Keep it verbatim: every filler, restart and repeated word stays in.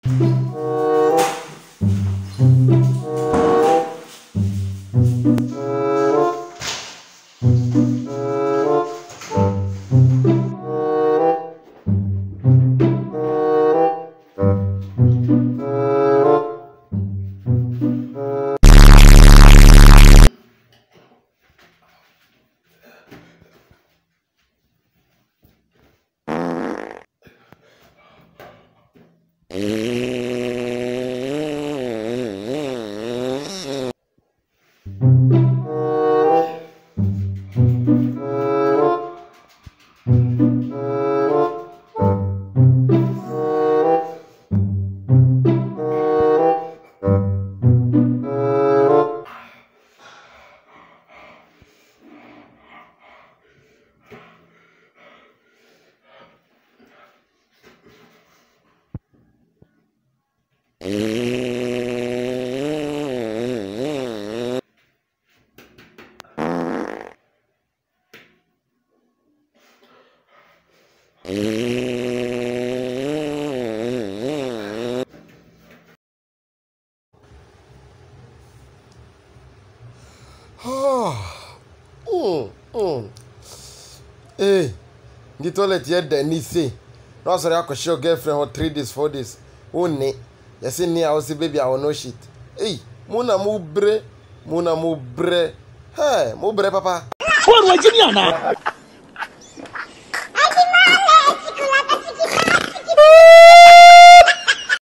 Hey, the toilet here Denny say. No sorry, I could show girlfriend for three days, four days. Oh ne, you see me, I will say baby, I will no shit. Hey, muna mu bre, muna mu bre. Hey, mu bre papa. What was you